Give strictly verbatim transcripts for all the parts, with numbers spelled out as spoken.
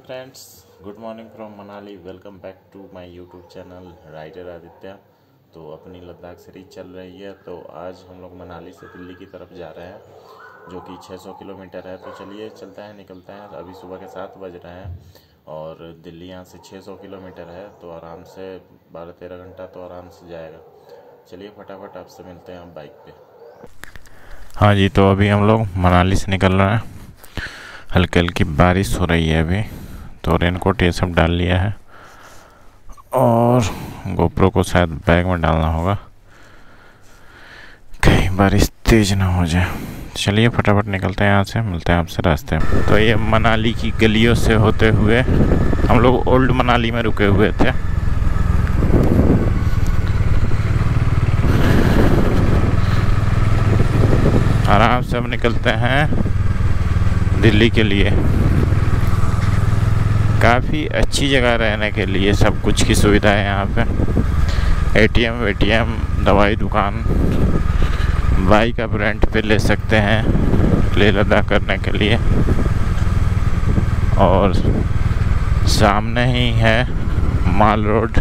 Friends, good morning from Manali. Welcome back to my YouTube channel rider Aditya. तो अपनी Ladakh series चल रही है। तो आज हम लोग मनाली से दिल्ली की तरफ जा रहे हैं, जो कि छह सौ किलोमीटर है। तो चलिए चलते हैं, निकलते हैं। अभी सुबह के सात बज रहे हैं और दिल्ली यहाँ से छह सौ किलोमीटर है, तो आराम से बारह तेरह घंटा तो आराम से जाएगा। चलिए फटाफट आपसे मिलते हैं आप बाइक पे। हाँ जी, तो अभी हम लोग मनाली से निकल रहे हैं। हल्की हल्की बारिश हो रही है अभी, तो रेनकोट ये सब डाल लिया है और गोप्रो को शायद बैग में डालना होगा, कहीं बारिश तेज ना हो जाए। चलिए फटाफट निकलते हैं यहाँ से, मिलते हैं आपसे रास्ते में। तो ये मनाली की गलियों से होते हुए हम लोग ओल्ड मनाली में रुके हुए थे। आराम से हम निकलते हैं दिल्ली के लिए। काफ़ी अच्छी जगह रहने के लिए, सब कुछ की सुविधा है यहाँ पे। एटीएम वेटीएम, दवाई दुकान, बाइक आप रेंट पे ले सकते हैं लेह लद्दाख करने के लिए। और सामने ही है माल रोड।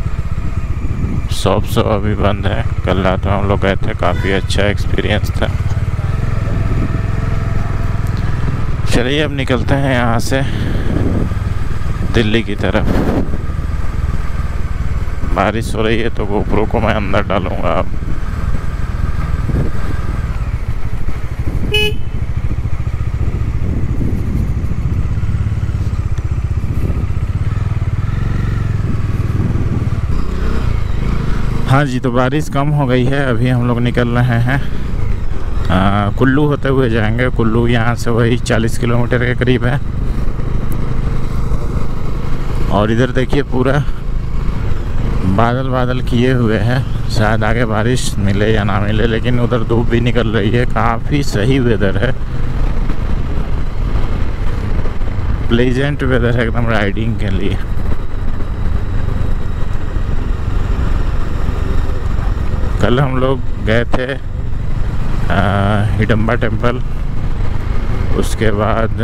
शॉप सब अभी बंद है, कल रात में हम लोग गए थे, काफ़ी अच्छा एक्सपीरियंस था। चलिए अब निकलते हैं यहाँ से दिल्ली की तरफ। बारिश हो रही है तो गोप्रो को मैं अंदर डालूंगा अब। हाँ जी, तो बारिश कम हो गई है। अभी हम लोग निकल रहे हैं, आ, कुल्लू होते हुए जाएंगे। कुल्लू यहाँ से वही चालीस किलोमीटर के करीब है। और इधर देखिए पूरा बादल बादल किए हुए हैं, शायद आगे बारिश मिले या ना मिले, लेकिन उधर धूप भी निकल रही है। काफ़ी सही वेदर है, प्लेजेंट वेदर है एकदम राइडिंग के लिए। कल हम लोग गए थे हिडम्बा टेम्पल, उसके बाद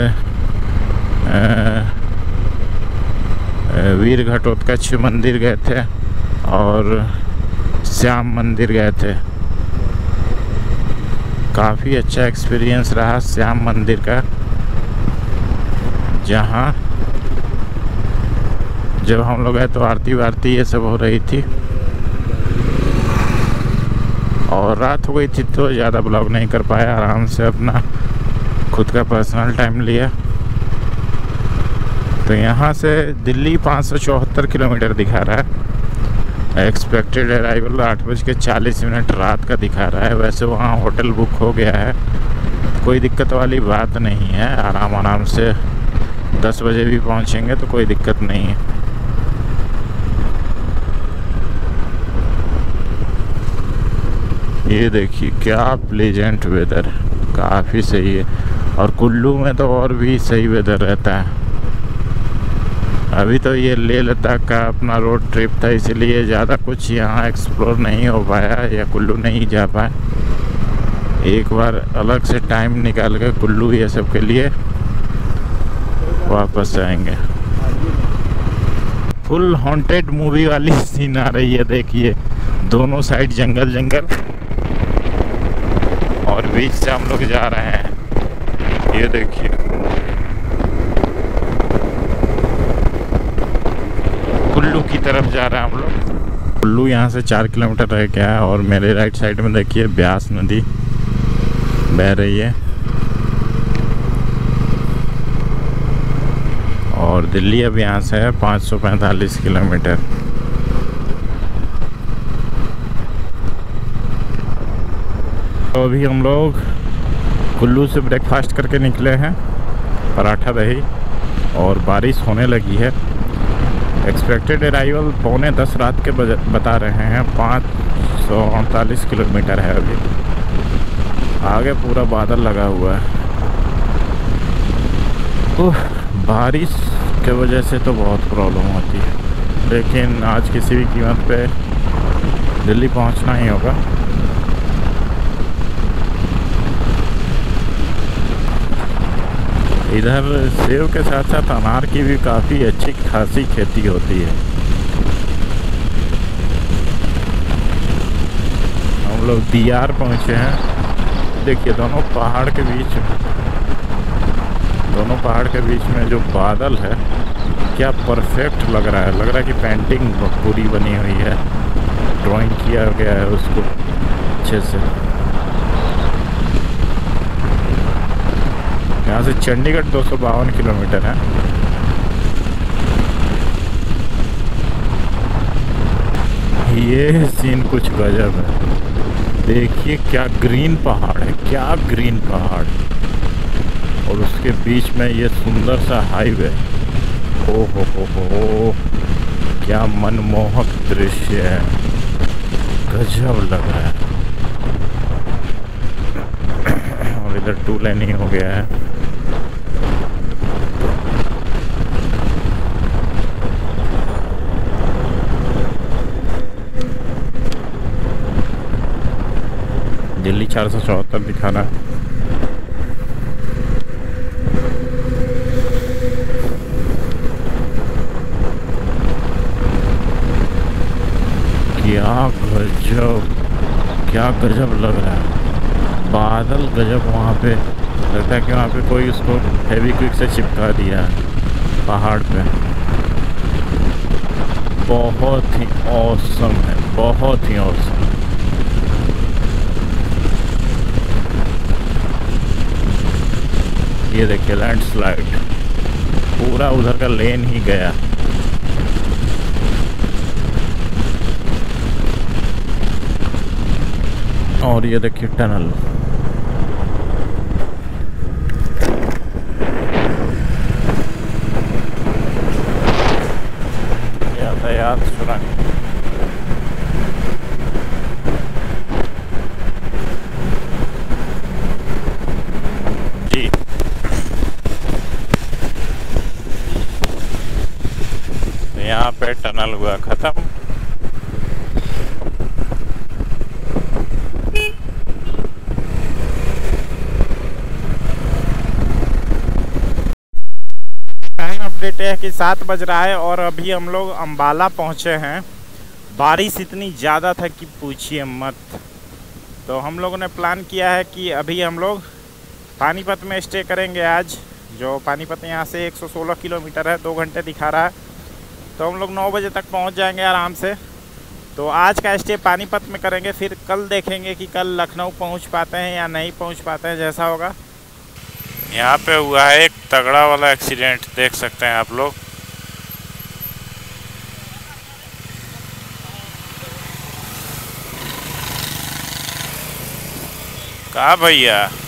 वीर घटोत्कच मंदिर गए थे और श्याम मंदिर गए थे। काफ़ी अच्छा एक्सपीरियंस रहा श्याम मंदिर का, जहाँ जब हम लोग गए तो आरती वारती ये सब हो रही थी और रात हो गई थी, तो ज़्यादा ब्लॉग नहीं कर पाया। आराम से अपना खुद का पर्सनल टाइम लिया। तो यहाँ से दिल्ली पाँच सौ चौहत्तर किलोमीटर दिखा रहा है। एक्सपेक्टेड अराइवल आठ बज के चालीस मिनट रात का दिखा रहा है। वैसे वहाँ होटल बुक हो गया है, कोई दिक्कत वाली बात नहीं है। आराम आराम से दस बजे भी पहुँचेंगे तो कोई दिक्कत नहीं है। ये देखिए क्या प्लेजेंट वेदर, काफ़ी सही है। और कुल्लू में तो और भी सही वेदर रहता है। अभी तो ये लेह लद्दाख का अपना रोड ट्रिप था, इसलिए ज़्यादा कुछ यहाँ एक्सप्लोर नहीं हो पाया या कुल्लू नहीं जा पाए। एक बार अलग से टाइम निकाल के कुल्लू ये सब के लिए वापस आएंगे। फुल हॉन्टेड मूवी वाली सीन आ रही है, देखिए दोनों साइड जंगल जंगल और बीच से हम लोग जा रहे हैं। ये देखिए कुल्लू की तरफ जा रहे हैं हम लोग। कुल्लू यहाँ से चार किलोमीटर रह गया है और मेरे राइट साइड में देखिए ब्यास नदी बह रही है। और दिल्ली अब यहाँ से है पाँच सौ पैंतालीस किलोमीटर। तो अभी हम लोग कुल्लू से ब्रेकफास्ट करके निकले हैं, पराठा दही, और बारिश होने लगी है। एक्सपेक्टेड अराइवल पौने दस रात के बता रहे हैं। पाँच सौ अड़तालीस किलोमीटर है अभी। आगे पूरा बादल लगा हुआ है। ओह, बारिश के वजह से तो बहुत प्रॉब्लम होती है, लेकिन आज किसी भी कीमत पे दिल्ली पहुंचना ही होगा। इधर सेब के साथ साथ अनार की भी काफ़ी अच्छी खासी खेती होती है। हम लोग दियार पहुँचे हैं। देखिए दोनों पहाड़ के बीच दोनों पहाड़ के बीच में जो बादल है क्या परफेक्ट लग रहा है। लग रहा है कि पेंटिंग पूरी बनी हुई है, ड्राइंग किया गया है उसको अच्छे से। यहाँ से चंडीगढ़ दो सौ बावन किलोमीटर है। ये सीन कुछ गजब है। देखिए क्या ग्रीन पहाड़ है, क्या ग्रीन पहाड़, और उसके बीच में ये सुंदर सा हाईवे। ओ हो हो हो, क्या मनमोहक दृश्य है, गजब लग रहा है। और इधर टू लाइन ही हो गया है। दिल्ली चार सौ चौहत्तर दिखाना है। क्या गजब, क्या गजब लग रहा है। बादल गजब, वहाँ पे लगता है कि वहाँ पे कोई उसको फेविक्विक से चिपका दिया है पहाड़ पे। बहुत ही औसम है, बहुत ही औसम। ये देखिए लैंडस्लाइड, पूरा उधर का लेन ही गया। और ये देखिए टनल। यातायात सुरंग। जी यहाँ पे टनल हुआ खत्म। अपडेट है कि सात बज रहा है और अभी हम लोग अंबाला पहुंचे हैं। बारिश इतनी ज़्यादा था कि पूछिए मत। तो हम लोगों ने प्लान किया है कि अभी हम लोग पानीपत में स्टे करेंगे आज। जो पानीपत यहाँ से एक सौ सोलह किलोमीटर है, दो घंटे दिखा रहा है। तो हम लोग नौ बजे तक पहुँच जाएंगे आराम से। तो आज का स्टे पानीपत में करेंगे, फिर कल देखेंगे कि कल लखनऊ पहुँच पाते हैं या नहीं पहुँच पाते हैं, जैसा होगा। यहाँ पे हुआ है एक तगड़ा वाला एक्सीडेंट, देख सकते हैं आप लोग। कहाँ भैया?